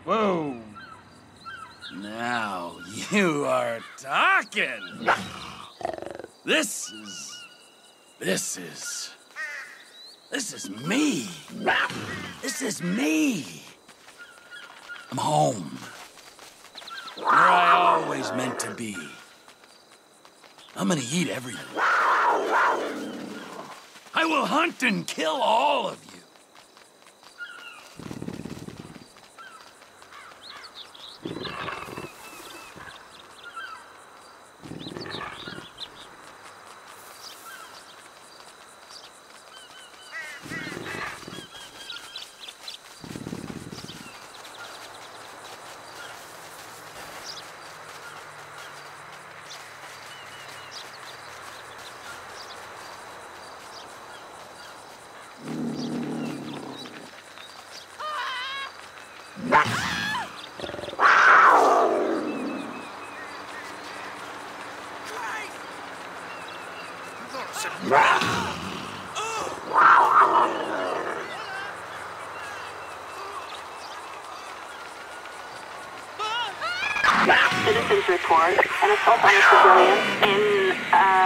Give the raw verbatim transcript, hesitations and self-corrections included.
Whoa. Now you are talking. This is... This is... This is me. This is me. I'm home. Where I always meant to be. I'm gonna eat everything. I will hunt and kill all of you. Citizens report an assault on a civilian in, uh...